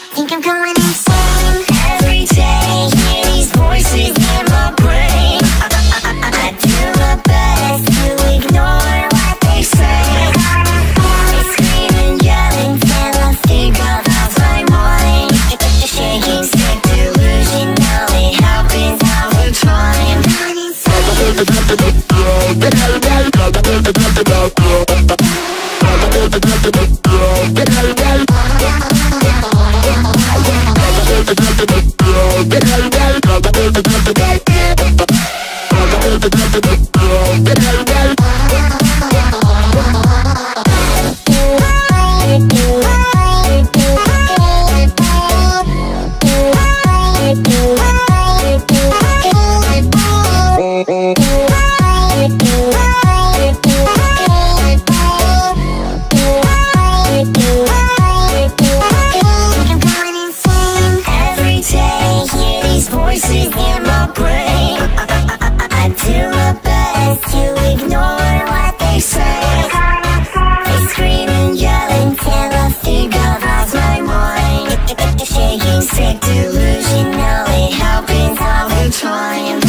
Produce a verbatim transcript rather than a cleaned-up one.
Think I'm going insane. Every day, hear these voices in my brain. I, I, I, I do my best to ignore what they say. They scream and yell and tell I figure out my mind. Shaking sick delusion, now it happens all the time. Voices in my brain. I, I, I, I do my best to ignore what they say. They scream and yell until I figure out my mind. Shaking sick delusion, now it happens all the time.